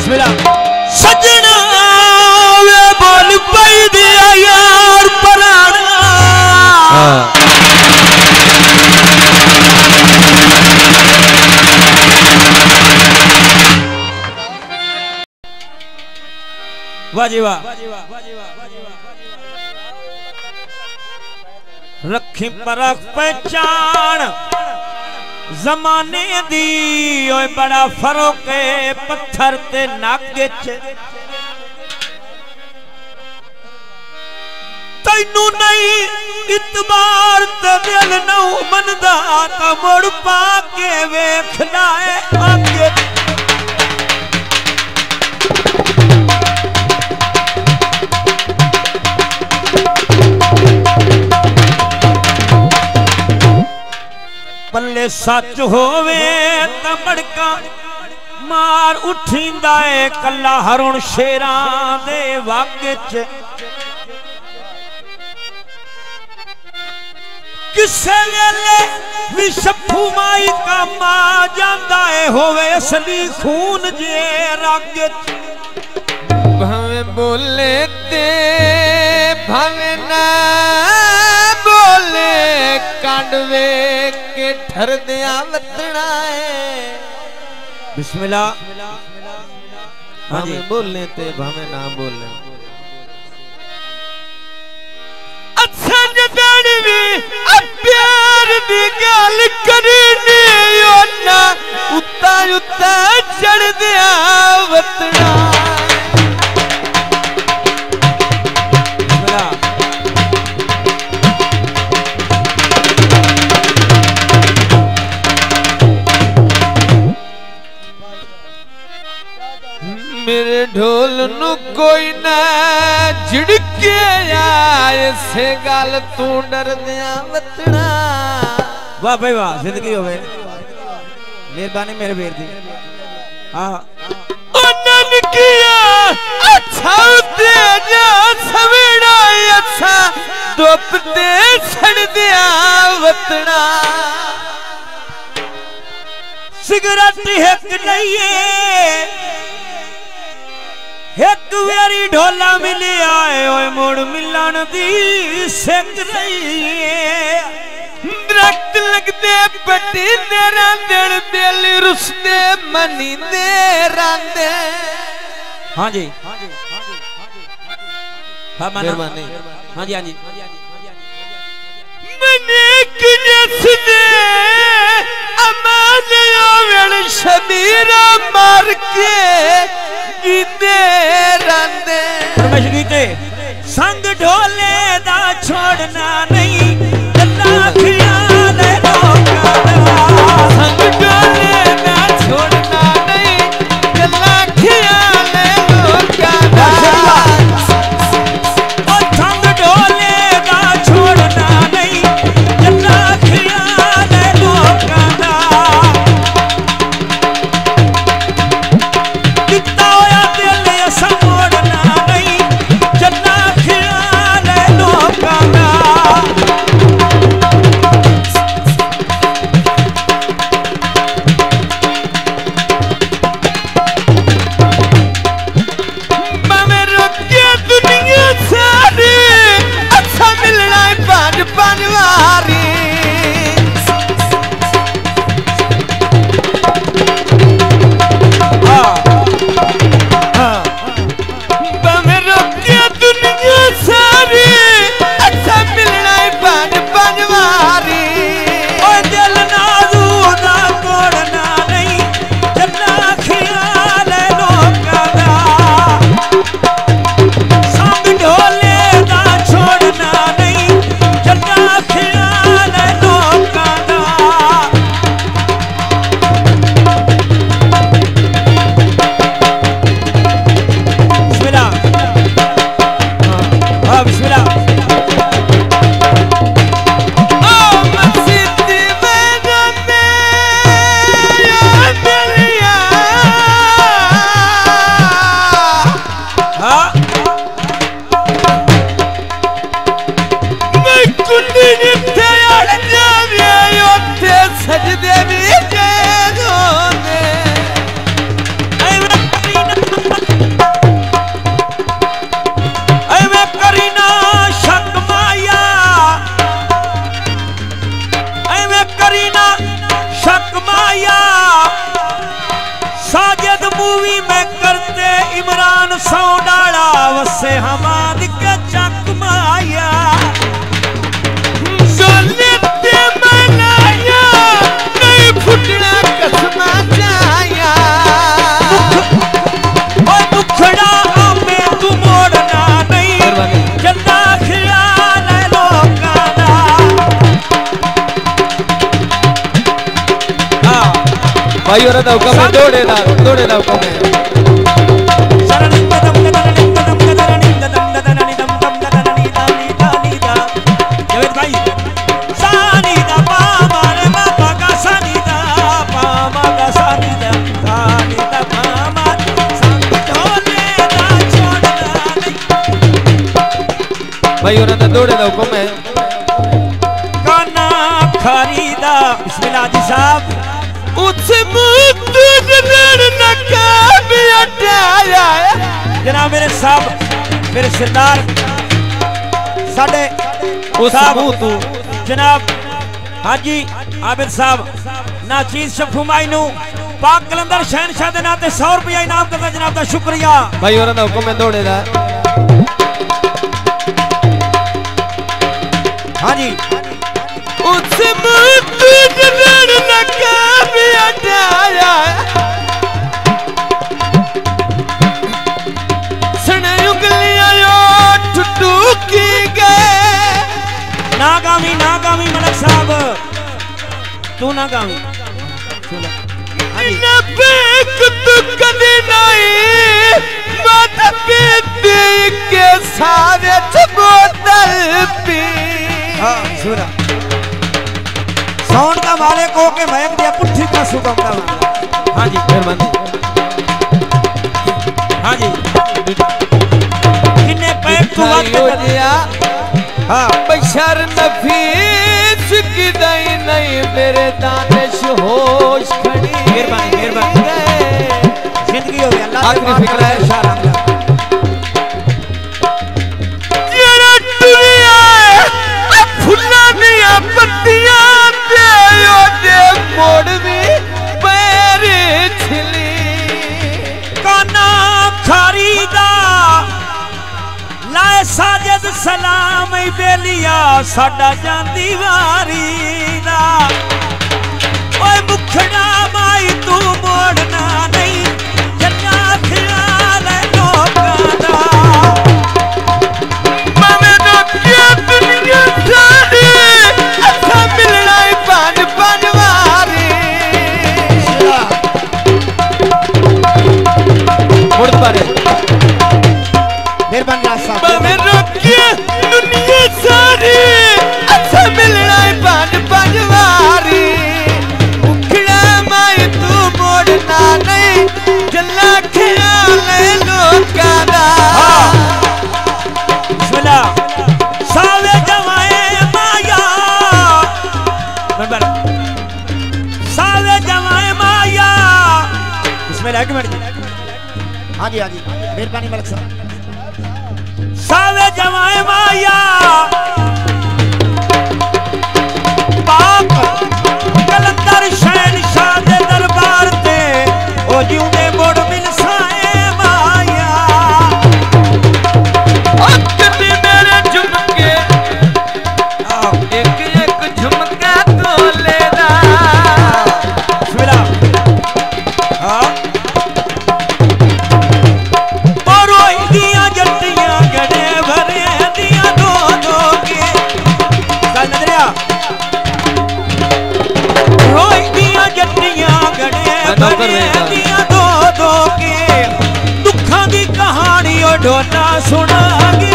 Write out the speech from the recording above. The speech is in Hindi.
सजना वे बोल पई दिया यार पराना वाह जी वाह रखी परख पहचान जमाने दी ओए बड़ा फर्क है पत्थर ते नागे च तैनू नहीं इतबार ते दिल नौ मनदा ता मुड़ पा के वेखना है आगे पल्ले सच होवे ता मड़का मार उठींदा है कला हरुण शेरां दे वग च किसे वेले भी शप्पू माई काम आ जांदा है होवे असली खून जे रग च भावे बोले ते भावे ना बोले कांडवे के ठर दिया वतना है बिस्मिल्लाह भावे बोले ते भावे ना बोले अच्छा जदानवी प्यार दी गल करनी ना उता उता चढ़ दिया वतना मेरे ढोल नु कोई ना झिड़के आए से गल तू डर दिया वतना वाह भाई वाह जिंदगी होवे मेहरबानी मेरे वीर दी हां उन्नन किया अच्छा ते जा सवेड़ा अच्छा धुप ते छड़ दिया वतना सिगरेट एक नहीं एक वेरी ढोला मिले आए ओए मुड़ मिलन दी सिक नहीं दरख्त लगते पट्टी तेरा दिल दिल रुसते मनी दे रांदे हाँ जी हाँ मेहरबानी हाँ जी हाँ जी मने किस दे अमान आवेल शबीरा मार के गीते रांदे परमेश गीते संग ढोले दा छोड़ना नहीं गल्ला ख्याल लोकां दा संग ढोले दा छोड़ना नहीं गल्ला ख्याल लोकां दा ओ संग ढोले दा छोड़ना नहीं गल्ला ख्याल लोकां दा कितना होया दिल असा मोड़ना नहीं गल्ला ख्याल लोकां दा पावन सौ डाला वसे हमाद के चक माया सोने मनाया नहीं फुटना कसमा जाया ओए मुखड़ा आमे तू मोड़ना नहीं चंदा ख्याल है लोकां दा भाई और दा हुक्म है दौड़े दा हुक्म है भाई और दा दौड़े दा हुक्म है काना खरीदा बिस्मिल्लाह जी साहब उस मुद्दत नकाब हटाया जनाब मेरे साहब मेरे सरदार साडे साहब जनाब हाजी आबिद साहब नाचीज शफू माइनू पाक कलंदर शहनशाह दे नाते 100 रुपया इनाम करदा जनाब दा शुक्रिया भाई और दा हुक्म है दौड़े दा हाजी उस मुद्दत नकाब हटाया सने उंगलियां टूटी गए नागामी मलक साहब तू ना गावी के सारे बोतल पी सुना साउंड का मालिक हो के महक दिया पुट्ठी का सुगम का हाँ जी मेहरबानी हाँ जी किन्ने पैक तू हो दिया हाँ बशर नफीस की दई नहीं मेरे दानिश होश खड़ी मेहरबानी जिंदगी हो गया अल्लाह आखिरी फिक्र है इंशाअल्लाह पत्तियां दे मोड़ भी पैर छिली काना खरीदा लाए साजद सलाम बेलिया साडा जांदी वारी दा ओए मुखड़ा माई तू मोड़ना नहीं जन्ना ख्याल है लोकां दा मने तो क्या दुनिया सारी अच्छा मिलना ही पान वारी मुड़ पारे मेहरबानी साहब मने रोकिए दुनिया सारी अच्छा मिलना ही पान वारी मुखड़ा माई तू मोड़ना नहीं जल्ला ख्याल है लोकां दा बिस्मिल्लाह सावे जवाए माया नंबर सावे जवाए माया बिस्मिल्लाह एक मिनट हाँ जी मेहरबानी मलिक साहब सावे जवाए माया पाक कलंदर शहनशाह दे दरबार ते ओ जिउंदे मोड़ मिल साए माया कभी मेरे झुमके एक झुमका तो लेना हाँ और दिया जट्टियां गड़े भरे दिया दो के नजरिया रोई दिया जट्टियां गड़े भरे दिया दो के दुखा दी कहानी ओ ढोला सुना